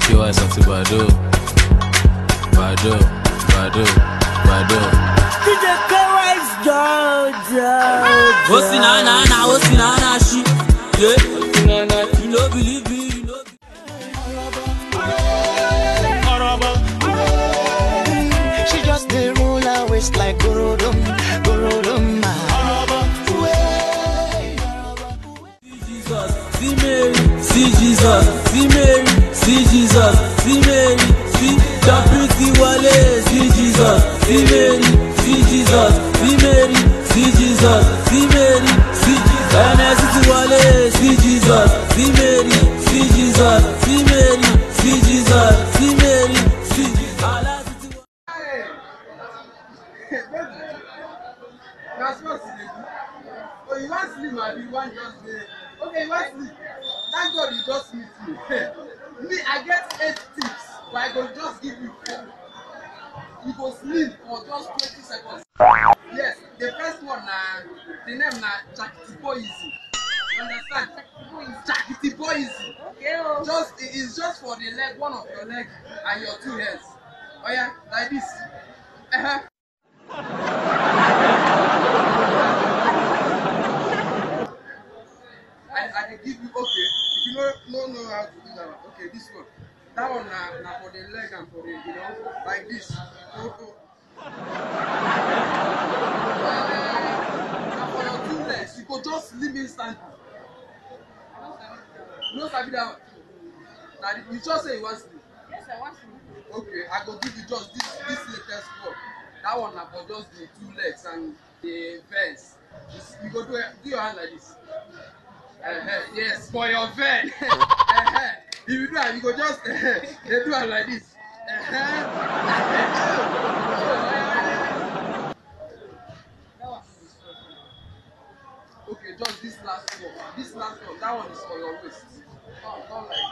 You are something Bado. Bado. Bado. Bado. DJ K-Wise, Jojo. Osinana, she. Yeah. You no believe me, you know. She just dey roll her waist like Gorodum, Gorodum. See Mary, see Jesus, see Mary, see Jesus, see Mary, see the pretty Wale, see Jesus, see Mary, see Jesus, see Mary, see Jesus, see Mary, see NSC Wale, see Jesus, see Mary, see Jesus, see Mary, see Jesus, see Mary, see That's what you do. Oh, you want sleep, man? You want just day. Okay, you want sleep. Thank God you just meet me. Me, I get 8 tips, but I go just give you 4. You go sleep for just 20 seconds. Yes, the first one, the name na Chakitipoizi. You understand? Chakitipoizi. Okay. Just it's just for the leg, one of your leg and your 2 hands. Oh yeah, like this. I give you okay. If you don't know how to do that one, okay, this one. That one na for the leg and for the like this. And for your 2 legs, you go just leave instantly. No sabi that one. Now you just say you want sleep. Yes, I want sleep. Okay, I go give you just this latest one. That one na for just the 2 legs and the fence. You go do your hand like this. Yes, for your vein. If you do that, you go just they do it like this. Okay, just this last one. This last one, that one is for your waist. Oh, not like